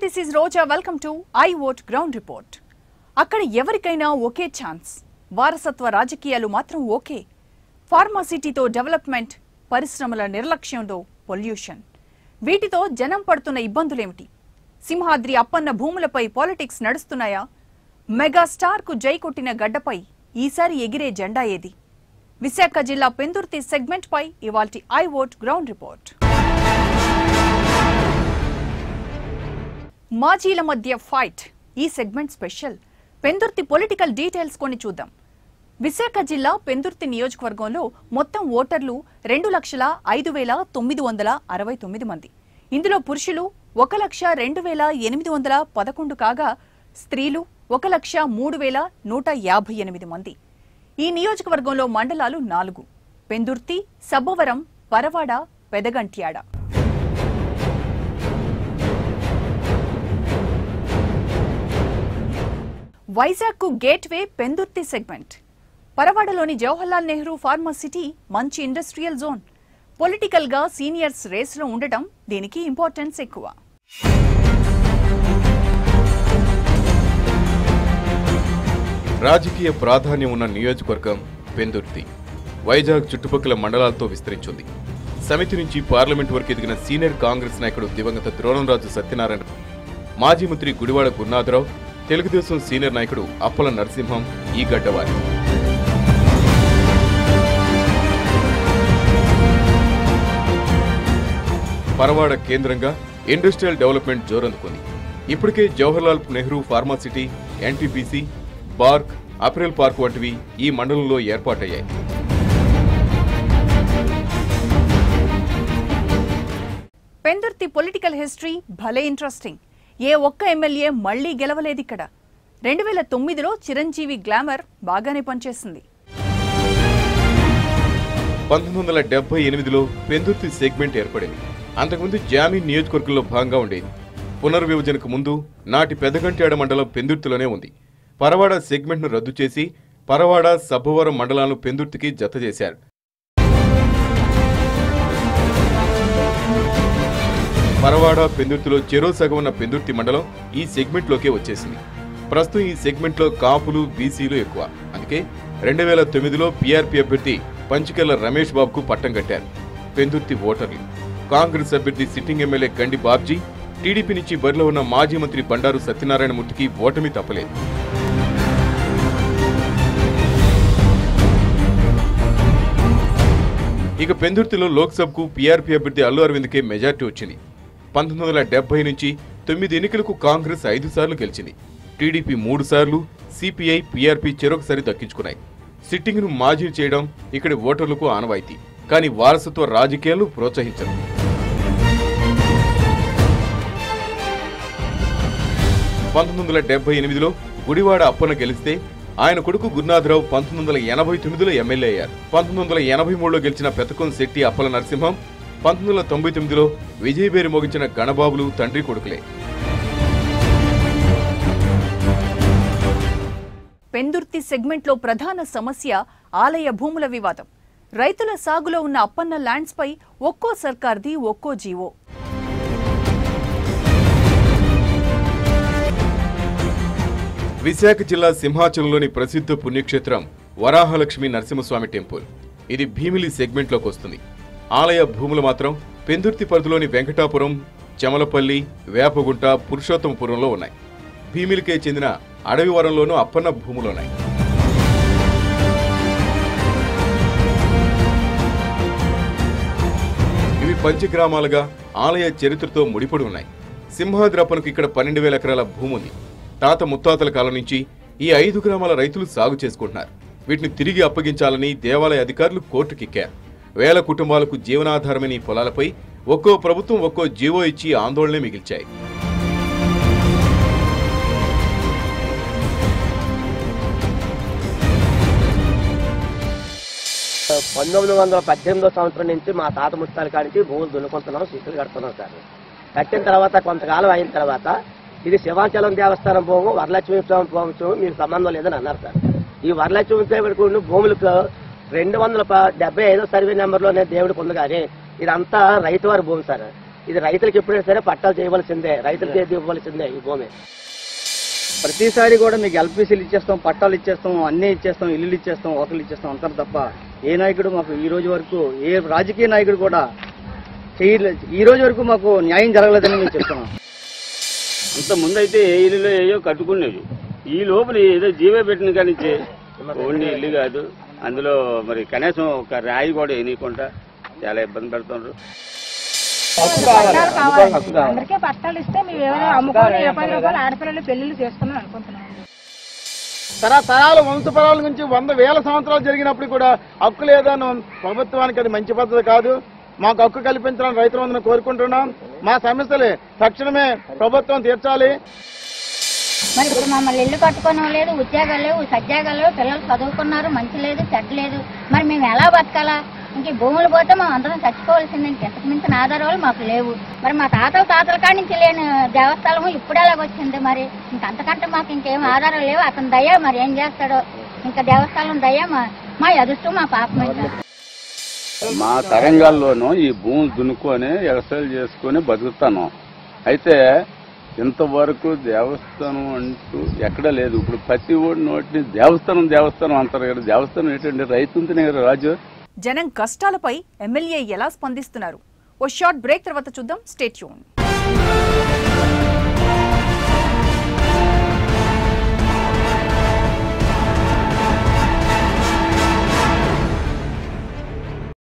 this is Roja. Welcome to I Vote Ground Report. అక్కడ ఎవరికైనా ఒకే chance. వారసత్వ రాజకీయాలు మాత్రం ఓకే. ఫార్మాసిటీతో డెవలప్మెంట్, పరిశ్రమల నిర్లక్ష్యంతో పొల్యూషన్. వీటితో జనం పడుతున్న ఇబ్బందులేమిటి? సింహాద్రి అప్పన్న భూములపై పాలిటిక్స్ నడుస్తున్నాయా? మెగాస్టార్ కు జై కొట్టిన గడ్డపై ఈసారి ఎగిరే జెండా ఏది? విశాఖ జిల్లా పెందుర్తి సెగ్మెంట్ పై ఇవాల్టి ఐ ఓట్ గ్రౌండ్ రిపోర్ట్. మాజీల మధ్య ఫైట్. ఈ segment special. Pendurthi political details కొన్ని చూద్దాం. విశాఖ జిల్లా పెందుర్తి నియోజకవర్గంలో మొత్తం ఓటర్లు 2,05,969 మంది. ఇందులో పురుషులు 1,02,811 కాగా స్త్రీలు 1,03,158 మంది. ఈ నియోజకవర్గంలో మండలాలు 4: పెందుర్తి, సబ్బవరం, పరవాడ, పెదగంట్యాడ. వైజాగ్ కు గేట్వే పెందుర్తి సెగ్మెంట్. పరవాడలోని జవహర్లాల్ నెహ్రూ ఫార్మాసిటీ మంచి ఇండస్ట్రియల్ జోన్. పొలిటికల్ గా సీనియర్స్ రేసులో ఉండటం దీనికి ఇంపార్టెన్స్ ఎక్కువ. రాజకీయ ప్రాధాన్యం ఉన్న నియోజకవర్గం పెందుర్తి. వైజాగ్ చుట్టుపక్కల మండలాలతో విస్తరించింది. సమితి నుంచి పార్లమెంట్ వరకు ఎదిగిన సీనియర్ కాంగ్రెస్ నాయకుడు దివంగత ద్రోణంరాజు సత్యనారాయణ, మాజీ మంత్రి గుడివాడ గురునాథరావు, తెలుగుదేశం సీనియర్ నాయకుడు అప్పల నరసింహం ఈ గడ్డవారి. పరవాడ కేంద్రంగా ఇండస్ట్రియల్ డెవలప్మెంట్ జోరందుకుంది. ఇప్పటికే Jawaharlal Nehru pharma city, NTPC, BARC, apparel park వంటివి ఈ మండలంలో ఏర్పాటయ్యాయి. పెందుర్తి పొలిటికల్ హిస్టరీ భలే ఇంట్రెస్టింగ్. ఏ ఒక్క ఎమ్మెల్యే మళ్లీ గెలవలేదిక్కడ. 2009లో చిరంజీవి గ్లామర్ బాగానే పనిచేసింది. 1978లో పెందుర్తి సెగ్మెంట్ ఏర్పడింది. అంతకుముందు జామీన్ నియోజకవర్గంలో భాగంగా ఉండేది. పునర్విభజనకు ముందు నాటి పెదగంట్యాడ మండలం పెందుర్తిలోనే ఉంది. పరవాడ సెగ్మెంట్ను రద్దు చేసి పరవాడ, సబ్బవరం మండలాలను పెందుర్తికి జత చేశారు. పరవాడ, పెందుర్తిలో చెరో సగం ఉన్న పెందుర్తి మండలం ఈ సెగ్మెంట్లోకే వచ్చేసింది. ప్రస్తుతం ఈ సెగ్మెంట్లో కాపులు, బీసీలు ఎక్కువ. అందుకే 2009లో పీఆర్పీ అభ్యర్థి పంచికెళ్ల రమేష్ బాబుకు పట్టం కట్టారు పెందుర్తి ఓటర్లు. కాంగ్రెస్ అభ్యర్థి సిట్టింగ్ ఎమ్మెల్యే గండి బాబ్జీ, టీడీపీ నుంచి బరిలో ఉన్న మాజీ మంత్రి బండారు సత్యనారాయణ మూర్తికి ఓటమి తప్పలేదు. ఇక పెందుర్తిలో లోక్సభకు పీఆర్పీ అభ్యర్థి అల్లు అరవింద్కే మెజార్టీ వచ్చింది. 1970 నుంచి 9 ఎన్నికలకు కాంగ్రెస్ 5 సార్లు గెలిచింది. టీడీపీ 3 సార్లు, సిపిఐ, పీఆర్పీ చెరొకసారి దక్కించుకున్నాయి. సిట్టింగ్ను మాజీ చేయడం ఇక్కడి ఓటర్లకు ఆనవాయితీ. కానీ వారసత్వ రాజకీయాలు ప్రోత్సహించరు. 1978లో గుడివాడ అప్పన్న గెలిస్తే ఆయన కొడుకు గురునాథరావు 1989లో ఎమ్మెల్యే అయ్యారు. 1983లో గెలిచిన పెతకం శెట్టి అప్పల నరసింహం, 1999లో విజయబేరి మోగించిన గణబాబులు తండ్రి కొడుకులే. పెందుర్తి సెగ్మెంట్లో ప్రధాన సమస్య ఆలయ భూముల వివాదం. రైతుల సాగులో ఉన్న అప్పన్న ల్యాండ్స్ పై ఒక్కో సర్కార్ది ఒక్కో జీవో. విశాఖ జిల్లా సింహాచలంలోని ప్రసిద్ధ పుణ్యక్షేత్రం వరాహలక్ష్మి నరసింహస్వామి టెంపుల్. ఇది భీమిలి సెగ్మెంట్లోకి వస్తుంది. ఆలయ భూములు మాత్రం పెందుర్తి పరిధిలోని వెంకటాపురం, చెమలపల్లి, వేపగుంట, పురుషోత్తమపురంలో ఉన్నాయి. భీమిలికే చెందిన అడవివరంలోనూ అప్పన్న భూములున్నాయి. ఇవి పంచగ్రామాలుగా ఆలయ చరిత్రతో ముడిపడి ఉన్నాయి. సింహాద్రి అప్పనకు ఇక్కడ 12,000 ఎకరాల భూమి ఉంది. తాత ముత్తాతల కాలం నుంచి ఈ 5 గ్రామాల రైతులు సాగు చేసుకుంటున్నారు. వీటిని తిరిగి అప్పగించాలని దేవాలయ అధికారులు కోర్టుకెక్కారు. వేల కుటుంబాలకు జీవనాధారమైన ఈ పొలాలపై ఒక్కో ప్రభుత్వం ఒక్కో జీవో ఇచ్చి ఆందోళనే మిగిల్చాయి. 1918వ సంవత్సరం నుంచి మా తాత ముత్తాల కాడికి భూములు దున్నుకుంటున్నాం, శిస్తులు కడుతున్నాం సార్. కట్టిన తర్వాత కొంతకాలం అయిన తర్వాత ఇది శివాచలం దేవస్థానం భూము, వరలక్ష్మి స్వామి భూమి మీకు సంబంధం లేదని అన్నారు సార్. ఈ వరలక్ష్మి దేవుడికి భూములకు 275 సర్వే నెంబర్లోనే దేవుడికి ఉంది. కానీ ఇదంతా రైతువారి భూమి సార్. ఇది రైతులకు ఎప్పుడైనా సరే పట్టాలు చేయవలసిందే, రైతులు చేతి ఇవ్వవలసిందే ఈ భూమి. ప్రతిసారి కూడా మీకు ఎల్పీసీలు ఇచ్చేస్తాం, పట్టాలు ఇచ్చేస్తాం, అన్నీ ఇచ్చేస్తాం, ఇల్లులు ఇచ్చేస్తాం, హోటల్ ఇచ్చేస్తాం అంటారు తప్ప ఏ నాయకుడు మాకు ఈ రోజు వరకు, ఏ రాజకీయ నాయకుడు కూడా చేయలేదు. ఈ రోజు వరకు మాకు న్యాయం జరగలేదని మేము చెప్తున్నాం. అంత ముందైతే ఏ ఇల్లులో ఏయో కట్టుకునేవి, ఈ లోపల ఏదో జీవో పెట్టిన కానించి ఓన్లీ ఇల్లు కాదు, అందులో మరి కనీసం ఒక రాయి కూడా వేయకుండా చాలా ఇబ్బంది పెడుతున్నారు. అందరికీ పట్టాలు ఇస్తే మేము ఏమైనా అమ్ముకొని 10 రూపాయలు ఆడపిల్లలు పెళ్లిళ్ళు చేసుకున్నాం అనుకుంటున్నాం. తరాల వంశపరాల నుంచి 100,000 సంవత్సరాలు జరిగినప్పుడు కూడా హక్కు లేదని ప్రభుత్వానికి అది మంచి పద్ధతి కాదు. మాకు హక్కు కల్పించాలని రైతులందరూ కోరుకుంటున్నాం. మా సమస్యలు తక్షణమే ప్రభుత్వం తీర్చాలి. మరి ఇప్పుడు మమ్మల్ని ఇల్లు కట్టుకోవడం లేదు, ఉద్యోగాలు లేవు, సద్యోగాలు లేవు, పిల్లలు చదువుకున్నారు, మంచి లేదు, చెడ్డ లేదు. మరి మేము ఎలా బతకాలా? ఇంక భూములు పోతే మేము అందరం చచ్చిపోవాల్సిందే. ఇంతకు మించిన ఆధారాలు మాకు లేవు. మరి మా తాతల కాడి నుంచి లేని దేవస్థానం ఇప్పుడు ఎలాగొచ్చింది? మరి ఇంకంతకంటే మాకు ఇంకేం ఆధారాలు లేవు. అతని దయ మరి ఏం చేస్తాడో. ఇంకా దేవస్థానం దయ మా అదృష్టం, మా పాపం. మా తరంగాల్లోనూ ఈ భూములు దున్నుకొని వ్యవసాయాలు చేసుకొని బతుకుతాను. అయితే ఇంతవరకు దేవస్థానం అంటూ ఎక్కడా లేదు. ఇప్పుడు ప్రతి ఓడి నోటిని దేవస్థానం అంటారు కదా. దేవస్థానం ఏంటంటే రైతుంటేనే కదా రాజు. జనం కష్టాలపై ఎమ్మెల్యే ఎలా స్పందిస్తున్నారు? ఓ షార్ట్ బ్రేక్ తర్వాత చూద్దాం. Stay tune.